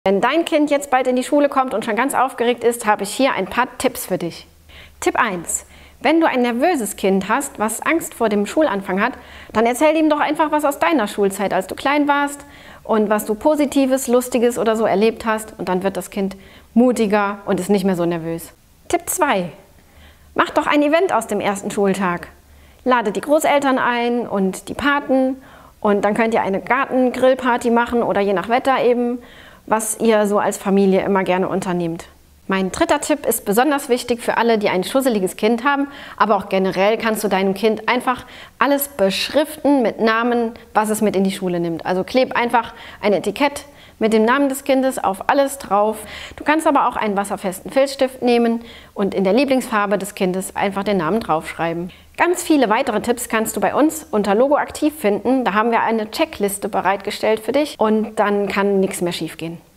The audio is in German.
Wenn dein Kind jetzt bald in die Schule kommt und schon ganz aufgeregt ist, habe ich hier ein paar Tipps für dich. Tipp 1. Wenn du ein nervöses Kind hast, was Angst vor dem Schulanfang hat, dann erzähl ihm doch einfach was aus deiner Schulzeit, als du klein warst und was du Positives, Lustiges oder so erlebt hast, und dann wird das Kind mutiger und ist nicht mehr so nervös. Tipp 2. Mach doch ein Event aus dem ersten Schultag. Lade die Großeltern ein und die Paten und dann könnt ihr eine Gartengrillparty machen oder je nach Wetter eben, was ihr so als Familie immer gerne unternehmt. Mein dritter Tipp ist besonders wichtig für alle, die ein schusseliges Kind haben, aber auch generell kannst du deinem Kind einfach alles beschriften mit Namen, was es mit in die Schule nimmt. Also kleb einfach ein Etikett mit dem Namen des Kindes auf alles drauf. Du kannst aber auch einen wasserfesten Filzstift nehmen und in der Lieblingsfarbe des Kindes einfach den Namen draufschreiben. Ganz viele weitere Tipps kannst du bei uns unter Logo aktiv finden. Da haben wir eine Checkliste bereitgestellt für dich und dann kann nichts mehr schief gehen.